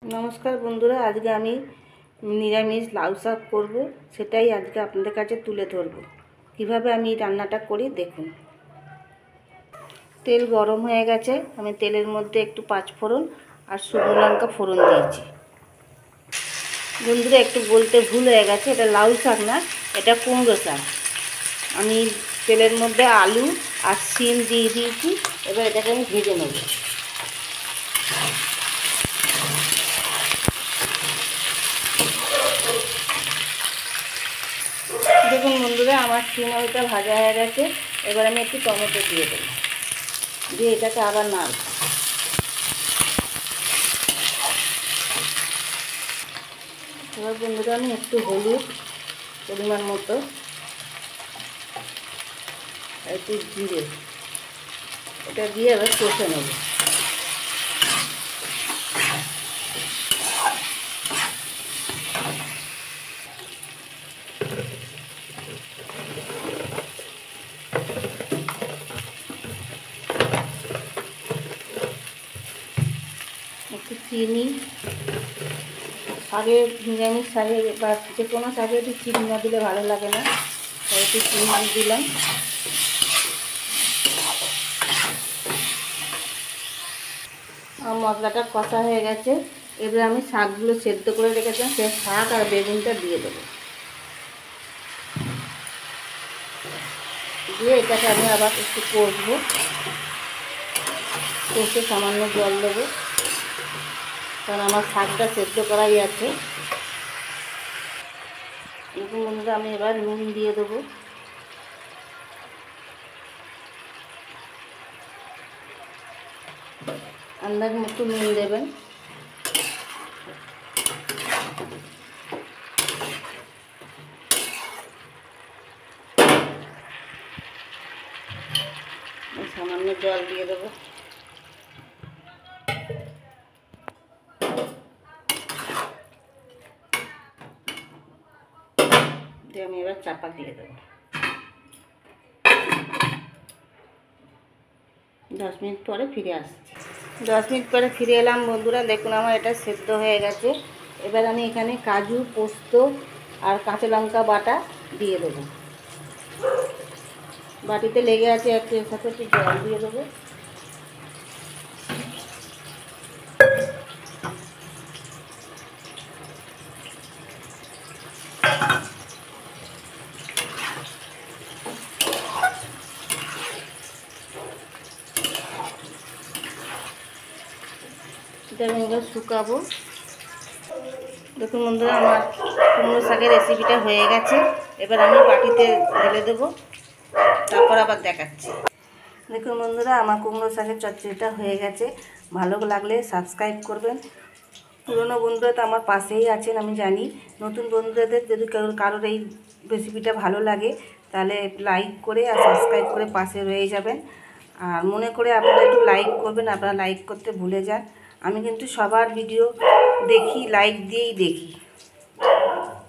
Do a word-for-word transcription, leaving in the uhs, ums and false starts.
नमस्कार बंधुरा आज के आमी निरामिष लाउ शाक करब सेटाई आज के आपनादेर काछे तुले धरब किभाबे आमी रान्नाटा करी देखुन। तेल गरम हो गेछे आमी तेलेर मध्य एकटू पाँचफोड़न और शुकनो लंका फोड़न दिएछि। बंधुरा एकटू बोलते भूल हो गेछे एटा लाउ शाक ना एटा कुमड़ो शाक। आमी तेलेर मध्य आलू और सीम दिए दिएछि एबार एटाके आमी भेजे नेब। देखুন বন্ধুরা আমার সিম আলুটা ভাজা হয়ে গেছে। এবার আমি একটু টমেটো দিয়ে দেব, দিয়ে এটাকে আবার নাড়ব। এবার বন্ধুরা আমি একটু হলুদ পরিমাণ মতো, একটু জিরে এটা দিয়ে এবার কষে নেব। একটু চিনি, শাকে নিরামিষ শাকে বা যে কোনো শাকে একটু চিনি না দিলে ভালো লাগে না, তাই একটু চিনি দিয়ে দিলাম। আর মশলাটা কষা হয়ে গেছে। এবার আমি শাকগুলো সেদ্ধ করে রেখেছিলাম সেই শাক আর বেগুনটা দিয়ে দেবো, দিয়ে এটাকে আমি আবার একটু কষবো। কষে সামান্য জল দেবো কারণ আমার শাকটা সেদ্ধ করাই আছে। এরকম বন্ধুরা আমি এবার নুন দিয়ে দেবো। আন্দাজ মতো নুন দেবেন। সামান্য জল দিয়ে দেবো। দিয়ে আমি এবার চাপা দিয়ে দেবো। দশ মিনিট পরে ফিরে আসছি। দশ মিনিট পরে ফিরে এলাম বন্ধুরা, দেখুন আমার এটা সেদ্ধ হয়ে গেছে। এবার আমি এখানে কাজু, পোস্ত আর কাঁচা লঙ্কা বাটা দিয়ে দেবো। বাটিতে লেগে আছে, একটু এর সাথে একটু জল দিয়ে দেবো। এটা আমি এবার শুকাবো। দেখুন বন্ধুরা আমার কুমড়ো শাকের রেসিপিটা হয়ে গেছে। এবার আমি বাটিতে ঢেলে দেবো, তারপর আবার দেখাচ্ছি। দেখুন বন্ধুরা আমার কুমড়ো শাকের চচ্চড়িটা হয়ে গেছে। ভালো লাগলে সাবস্ক্রাইব করবেন। পুরনো বন্ধুরা তো আমার পাশেই আছেন আমি জানি। নতুন বন্ধুদের যদি কারোর এই রেসিপিটা ভালো লাগে তাহলে লাইক করে আর সাবস্ক্রাইব করে পাশে রয়ে যাবেন। আর মনে করে আপনারা একটু লাইক করবেন, আপনারা লাইক করতে ভুলে যান। আমি কিন্তু সবার ভিডিও দেখি, লাইক দিয়েই দেখি।